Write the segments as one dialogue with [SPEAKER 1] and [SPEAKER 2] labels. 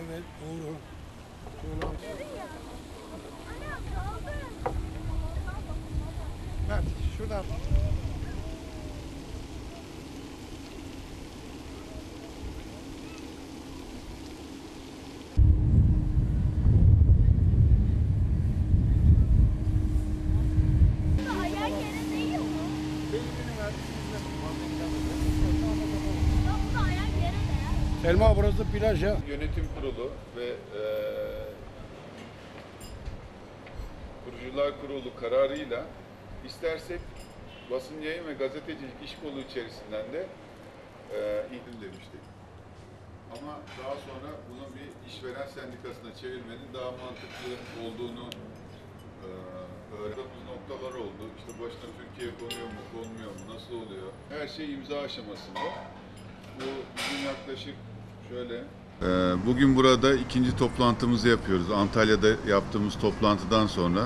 [SPEAKER 1] Evet, doğru. Mert, şuradan. Selma, burası plaj ya.
[SPEAKER 2] Yönetim kurulu ve kurucular kurulu kararıyla istersek basın yayın ve gazetecilik iş kolu içerisinden de ihdim demiştik. Ama daha sonra bunu bir işveren sendikasına çevirmenin daha mantıklı olduğunu öğrendiğimiz noktalar oldu. İşte başına Türkiye konuyor mu, konmuyor mu, nasıl oluyor? Her şey imza aşamasında. Bu bizim yaklaşık şöyle. Bugün burada ikinci toplantımızı yapıyoruz. Antalya'da yaptığımız toplantıdan sonra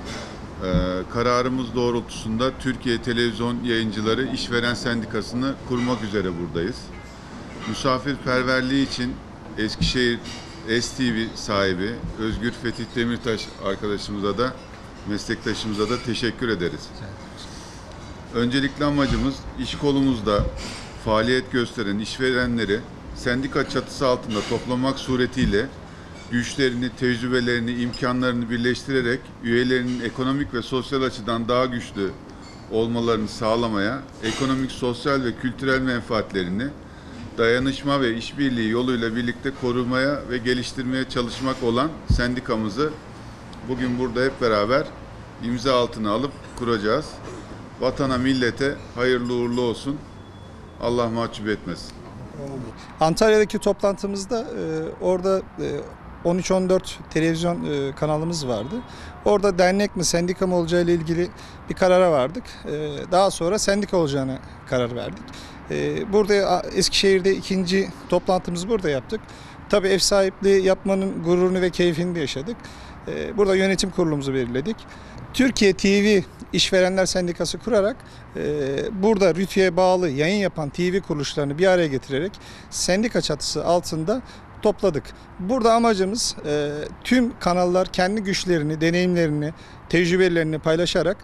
[SPEAKER 2] kararımız doğrultusunda Türkiye Televizyon Yayıncıları İşveren Sendikası'nı kurmak üzere buradayız. Misafirperverliği için Eskişehir STV sahibi Özgür Fetih Demirtaş arkadaşımıza da, meslektaşımıza da teşekkür ederiz. Öncelikli amacımız iş kolumuzda faaliyet gösteren işverenleri sendika çatısı altında toplamak suretiyle güçlerini, tecrübelerini, imkanlarını birleştirerek üyelerinin ekonomik ve sosyal açıdan daha güçlü olmalarını sağlamaya, ekonomik, sosyal ve kültürel menfaatlerini dayanışma ve işbirliği yoluyla birlikte korumaya ve geliştirmeye çalışmak olan sendikamızı bugün burada hep beraber imza altına alıp kuracağız. Vatana, millete hayırlı uğurlu olsun. Allah mahcup etmesin.
[SPEAKER 3] Antalya'daki toplantımızda orada 13-14 televizyon kanalımız vardı. Orada dernek mi sendika mı olacağı ile ilgili bir karara vardık. Daha sonra sendika olacağına karar verdik. Burada Eskişehir'de ikinci toplantımızı burada yaptık. Tabii ev sahipliği yapmanın gururunu ve keyfini de yaşadık. Burada yönetim kurulumuzu belirledik. Türkiye TV İşverenler Sendikası kurarak burada RTÜK'e bağlı yayın yapan TV kuruluşlarını bir araya getirerek sendika çatısı altında topladık. Burada amacımız tüm kanallar kendi güçlerini, deneyimlerini, tecrübelerini paylaşarak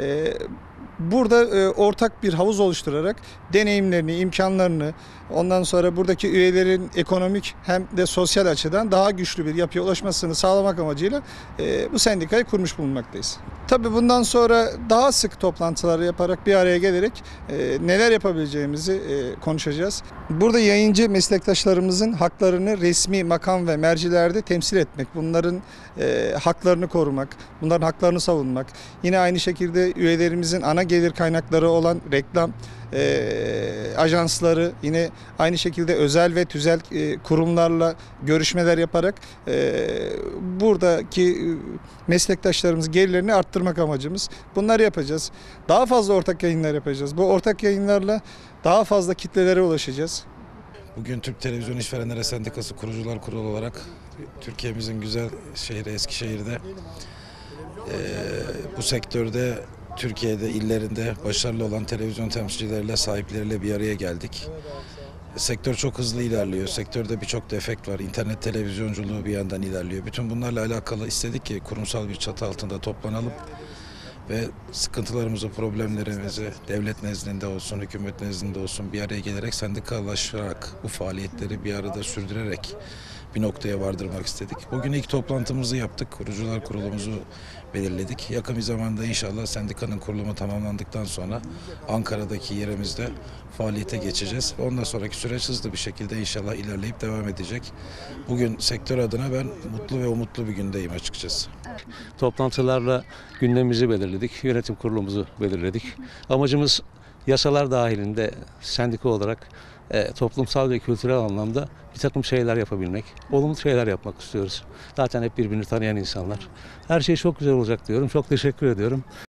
[SPEAKER 3] burada ortak bir havuz oluşturarak deneyimlerini, imkanlarını, ondan sonra buradaki üyelerin ekonomik hem de sosyal açıdan daha güçlü bir yapıya ulaşmasını sağlamak amacıyla bu sendikayı kurmuş bulunmaktayız. Tabii bundan sonra daha sık toplantılar yaparak bir araya gelerek neler yapabileceğimizi konuşacağız. Burada yayıncı meslektaşlarımızın haklarını resmi makam ve mercilerde temsil etmek, bunların haklarını korumak, bunların haklarını savunmak, yine aynı şekilde üyelerimizin ana gelir kaynakları olan reklam ajansları, yine aynı şekilde özel ve tüzel kurumlarla görüşmeler yaparak buradaki meslektaşlarımızın gelirlerini arttırmak amacımız. Bunları yapacağız. Daha fazla ortak yayınlar yapacağız. Bu ortak yayınlarla daha fazla kitlelere ulaşacağız.
[SPEAKER 4] Bugün Türk Televizyon İşverenleri Sendikası Kurucular Kurulu olarak Türkiye'mizin güzel şehri Eskişehir'de bu sektörde Türkiye'de illerinde başarılı olan televizyon temsilcileriyle, sahipleriyle bir araya geldik. Sektör çok hızlı ilerliyor. Sektörde birçok defekt var. İnternet televizyonculuğu bir yandan ilerliyor. Bütün bunlarla alakalı istedik ki kurumsal bir çatı altında toplanalım ve sıkıntılarımızı, problemlerimizi devlet nezdinde olsun, hükümet nezdinde olsun bir araya gelerek sendikalaşarak bu faaliyetleri bir arada sürdürerek bir noktaya vardırmak istedik. Bugün ilk toplantımızı yaptık. Kurucular kurulumuzu belirledik. Yakın bir zamanda inşallah sendikanın kurulumu tamamlandıktan sonra Ankara'daki yerimizde faaliyete geçeceğiz. Ondan sonraki süreç hızlı bir şekilde inşallah ilerleyip devam edecek. Bugün sektör adına ben mutlu ve umutlu bir gündeyim açıkçası.
[SPEAKER 5] Toplantılarla gündemimizi belirledik, yönetim kurulumuzu belirledik. Amacımız yasalar dahilinde sendika olarak toplumsal ve kültürel anlamda bir takım şeyler yapabilmek, olumlu şeyler yapmak istiyoruz. Zaten hep birbirini tanıyan insanlar. Her şey çok güzel olacak diyorum. Çok teşekkür ediyorum.